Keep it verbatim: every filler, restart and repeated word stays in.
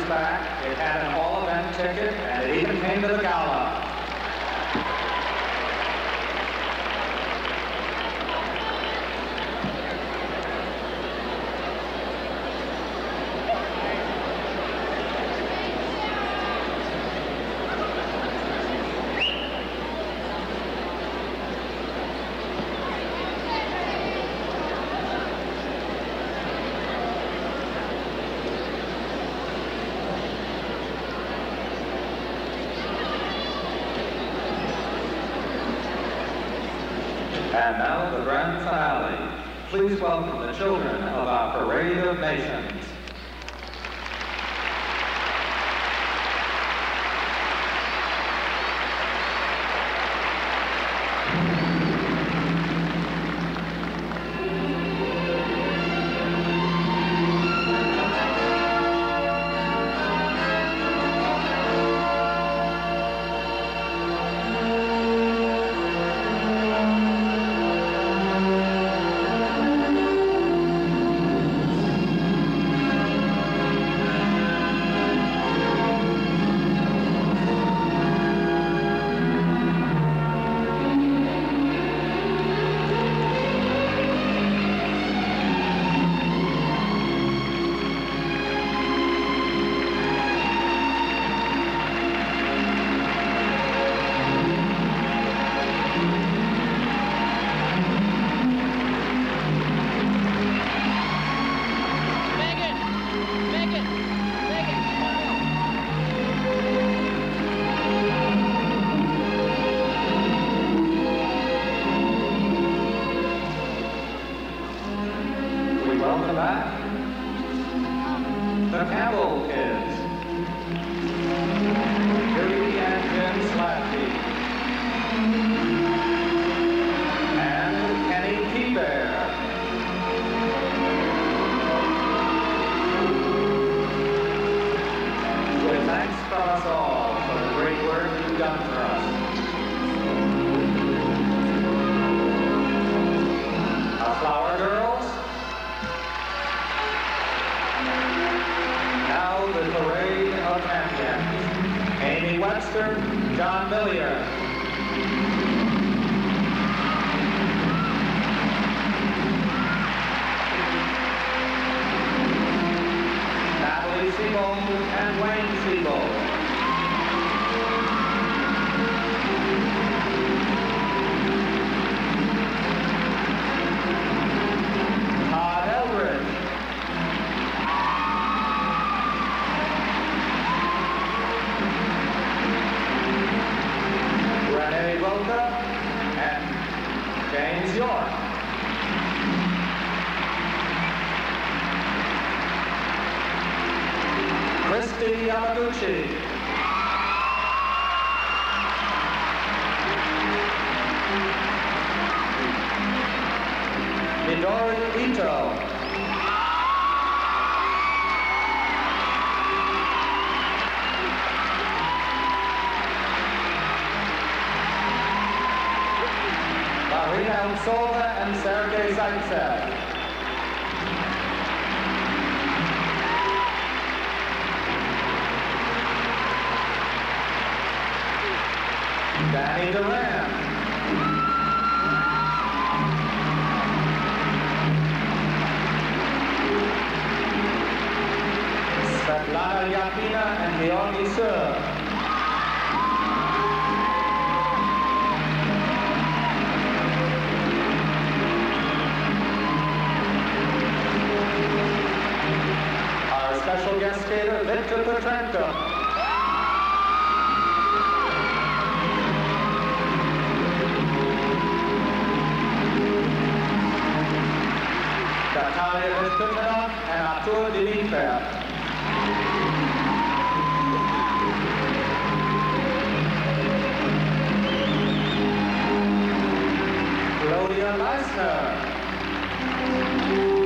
back. It had an all-event ticket, and it even came to the gala. And now the grand finale. Please welcome the children of our Parade of Nations. Welcome back, the Campbell Kids, Judy and Jim Slatke, and Kenny Keybear. With thanks from us all for the great work you've done for us. Our Flower Girls. Now the Parade of Champions. Amy Webster, John Millier. Natalie Siebold and Wayne Siebold. Todd Eldridge. Renee Roca and James York. Christy Yamaguchi. Midori Ito. Marina Utsova and Sergei Zaitsev. Danny Duran. Svetlana Yakina and Georgi Sur. Special guest skater Victor Petrenko. Natalia Vizkutinov and Artur Dimitriev. Claudia Leisner.